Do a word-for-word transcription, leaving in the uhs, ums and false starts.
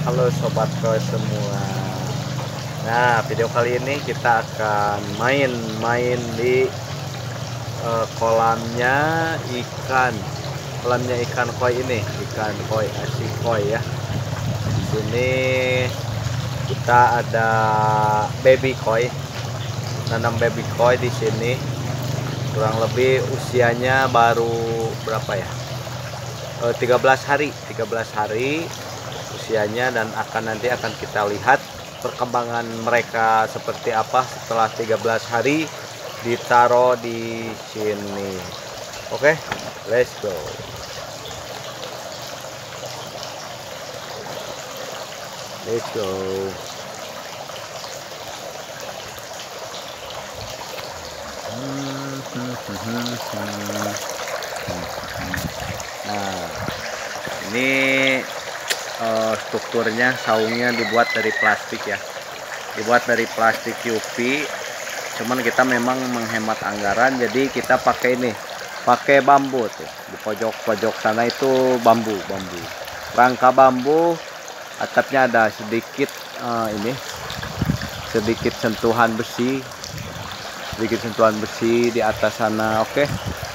Halo sobat koi semua. Nah, video kali ini kita akan main-main di uh, kolamnya ikan. Kolamnya ikan koi ini, ikan koi asik koi ya. Di sini kita ada baby koi. Nanam baby koi di sini. Kurang lebih usianya baru berapa ya? Uh, tiga belas hari, tiga belas hari usianya, dan akan nanti akan kita lihat perkembangan mereka seperti apa setelah tiga belas hari ditaruh di sini. Oke, let's go. Let's go. Nah, ini uh, strukturnya, saungnya dibuat dari plastik ya, dibuat dari plastik U V. Cuman kita memang menghemat anggaran, jadi kita pakai ini, pakai bambu tuh di pojok-pojok sana itu bambu, bambu, rangka bambu. Atapnya ada sedikit uh, ini, sedikit sentuhan besi, sedikit sentuhan besi di atas sana. Oke,